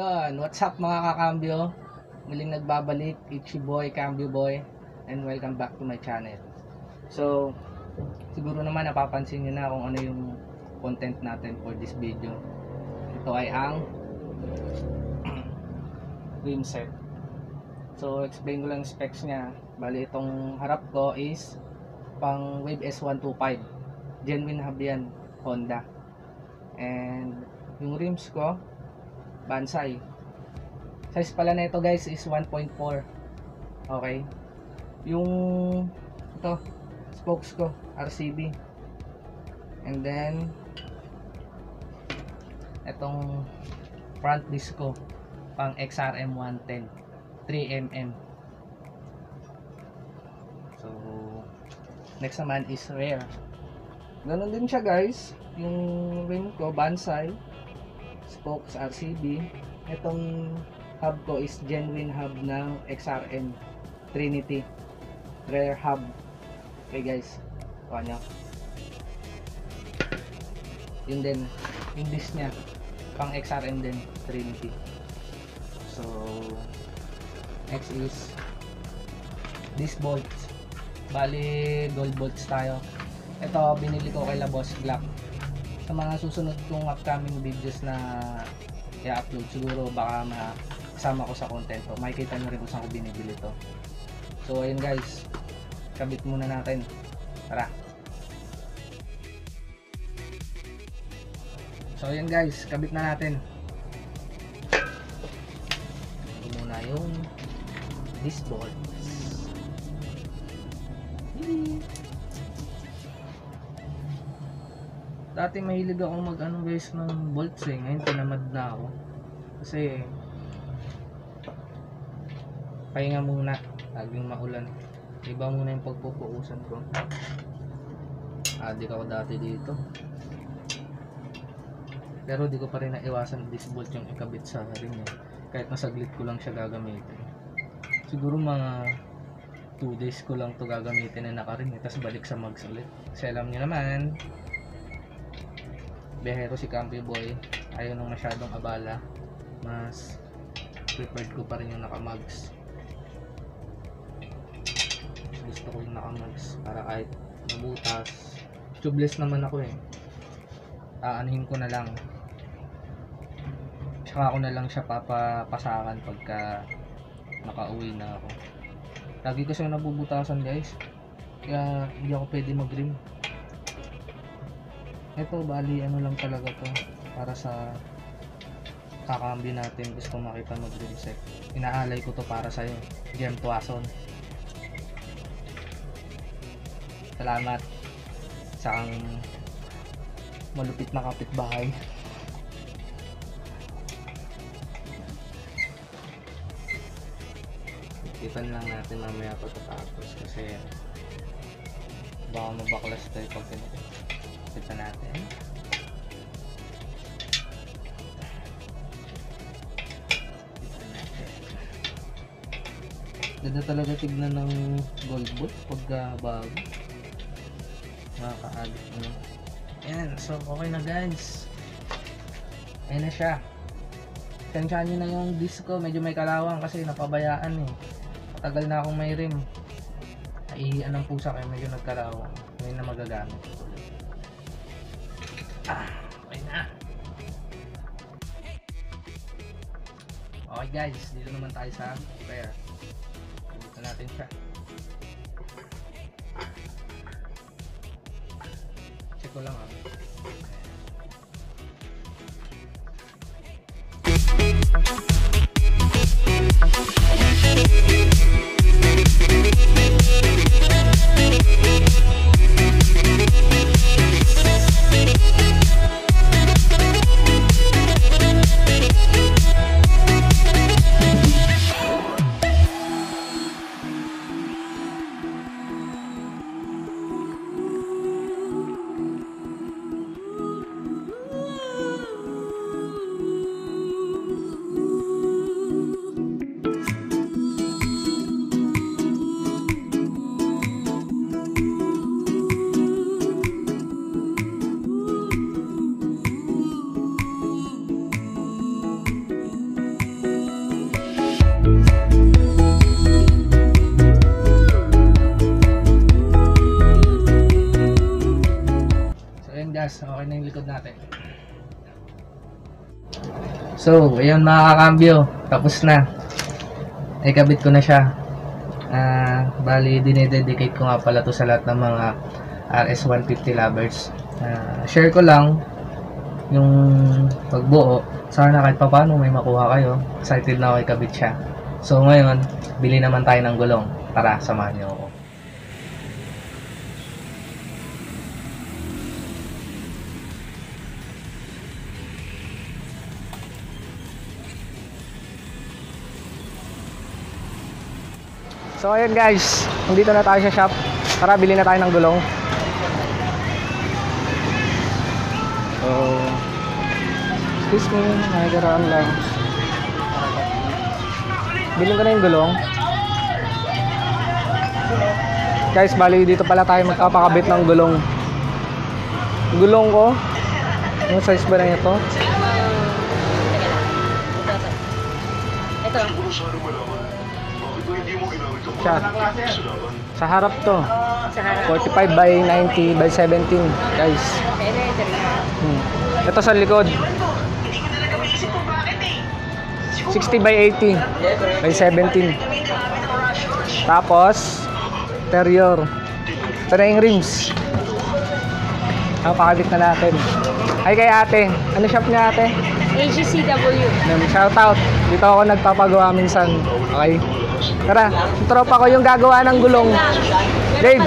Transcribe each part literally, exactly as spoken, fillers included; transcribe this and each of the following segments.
Ayun, what's up mga kakambyo? Muling nagbabalik, it's your boy, Cambio Boy, and welcome back to my channel. So, siguro naman napapansin nyo na kung ano yung content natin for this video. Ito ay ang rim set. So, explain ko lang specs nya. Bali, itong harap ko is pang Wave S one twenty-five. Genuine hub yan, Honda. And yung rims ko, Bansai. Size pala na ito guys is one point four. Okay. Yung ito, spokes ko, R C B. And then itong front disc ko, pang X R M one ten, three millimeter. So, next naman is rear. Ganon din siya guys. Yung rim ko, Bansai. Spokes R C B. Itong hub ko is genuine hub ng X R M Trinity rear hub. Okay guys, kuha nyo. Yun din, yung disc nya pang X R M din, Trinity. So next is disc bolts. Bali gold bolts tayo. Ito binili ko kay La Boss Glock. Sa mga susunod kong upcoming videos na i-upload, siguro baka makasama ko sa content to. Makikita nyo rin kung saan ko binibili to. So ayun guys, kabit muna natin. Tara. So ayun guys, kabit na natin. Ito muna yung disc bolts. Hihi. Dati mahilig akong mag ano guys ng bolts eh. Ngayon tinamad na ako. Kasi pahinga muna. Laging maulan. Iba muna yung pagpupuusan ko. Adik ako dati dito. Pero di ko pa rin naiwasan disc bolt yung ikabit sa ring eh. Kahit nasaglit ko lang siya gagamitin. Siguro mga two days ko lang to gagamitin na nakaring eh. Tapos balik sa mags ulit. Kasi alam nyo naman, behero si Cambio Boy, ayaw nung masyadong abala, mas preferred ko pa rin yung nakamags. Gusto ko yung nakamags para kahit mabutas. Tubeless naman ako eh, aanhin ko na lang, tsaka ako na lang siya papapasakan pagka nakauwi na ako. Lagi kasi yung nabubutasan guys, kaya hindi ako pwede mag rim. Ito bali ano lang talaga to para sa kakambyo natin. Gusto makita mag rim set, inaalay ko to para sa'yo, Jem Tuason. Salamat sa ang malupit na kapitbahay. Ipan lang natin mamaya pagkatapos kasi baka mabaklas tayo pag kita natin. Kita natin. Ganda talaga tignan ng gold bolt pagka bago. Nakaka-addict mo. Ayan, so okay na guys. Ayan na siya. Tensyahan nyo na yung disc ko, medyo may kalawang kasi napabayaan eh. Matagal na akong may rim. Naihian ng pusa kaya medyo nagkalawang. Ngayon na magagamit. Ah, okay na. Okay guys, dito naman tayo sa rear. Dito natin siya. Check ko lang ah. parehas. Okay na yung likod natin. So, ayun mga kakambyo. Tapos na. Ay, kabit ko na siya. Uh, bali, dinededicate ko nga pala to sa lahat ng mga R S one fifty lovers. Uh, share ko lang yung pagbuo. Sana kahit pa paano may makuha kayo. Excited na ako ikabit siya. So, ngayon, bili naman tayo ng gulong. Tara, samahan niyo ako. So ayun guys, nandito na tayo sa shop. Tara, bili na tayo ng gulong. So, excuse me, nagkaraan lang. Bilhin ko na yung gulong. Guys, bali dito pala tayo magpapakabit ng gulong. Gulong ko, yung size ba na ito? Ito. Siya. Sa harap to. forty-five by ninety by seventeen, guys. Hmm. Ito sa likod. sixty by eighty by seventeen. Tapos interior. Ito na yung rims. Napakabit na natin. Hi kay ate. Ano shop niya ate? A G C W. Shout out. Dito ako nagpapagawa minsan. Okay. Tara, yung tropa ko yung gagawa ng gulong. Dave.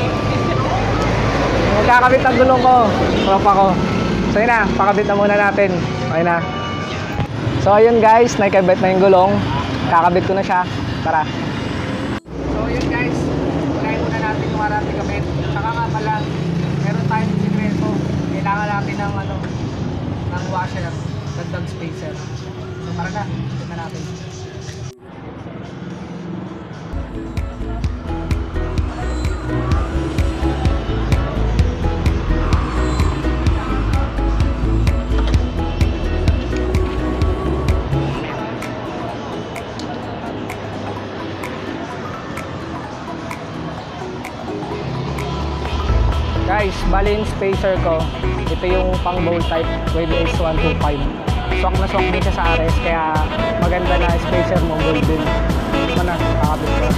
Magkakabit ng gulong ko. Tropa ko. So yun na, pakabit na muna natin. Okay na. So ayun guys, nakikabit na yung gulong. Kakabit ko na siya. Tara. So yun guys, unahin muna natin yung harap kabit. Saka nga pala, meron tayong sikreto. Kailangan natin ng ano, ng washer, dagdag spacer. So tara na, ito na natin. Guys, bali yung spacer ko, ito yung pang bowl type, Wave Ace one twenty-five. Swak na swak din siya sa R S, kaya maganda na spacer mo, golden. Ito na, kakabit ko.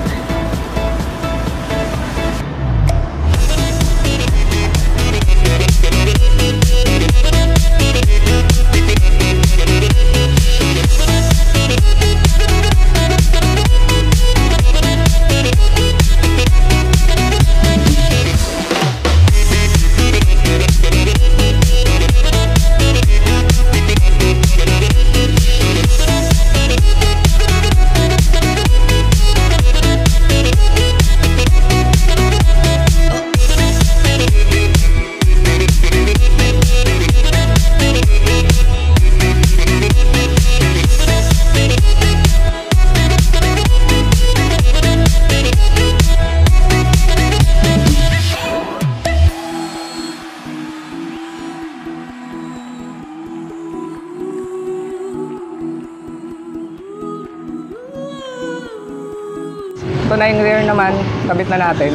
Ito na yung rear naman, kabit na natin.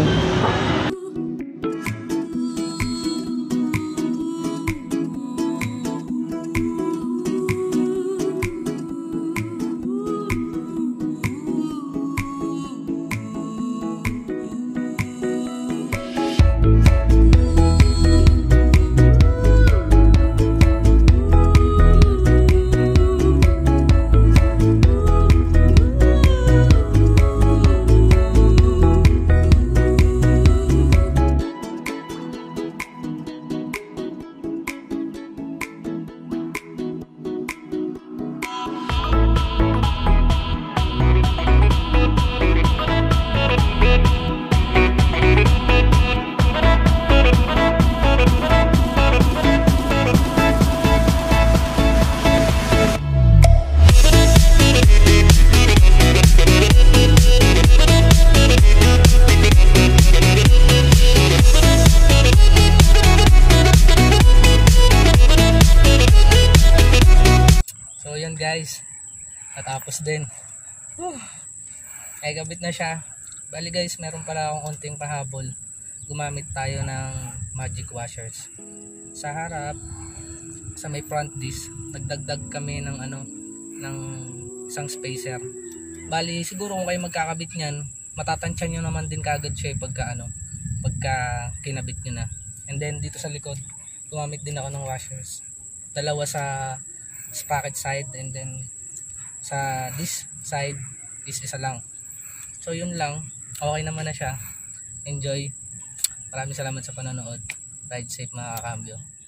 Guys, natapos din. Whew. Ay kabit na siya. Bali guys, meron pala akong konting pahabol. gumamit tayo ng magic washers. Sa harap, sa may front disc, nagdagdag kami ng ano, ng isang spacer. Bali, siguro kung kayo magkakabit niyan, matatansya nyo naman din kagad siya pagka ano, pagka kinabit nyo na. And then dito sa likod, gumamit din ako ng washers. Dalawa sa sprocket side, and then sa this side is isa lang. So yun lang, okay naman na siya. Enjoy. Maraming salamat sa panonood. Ride safe mga kakambyo.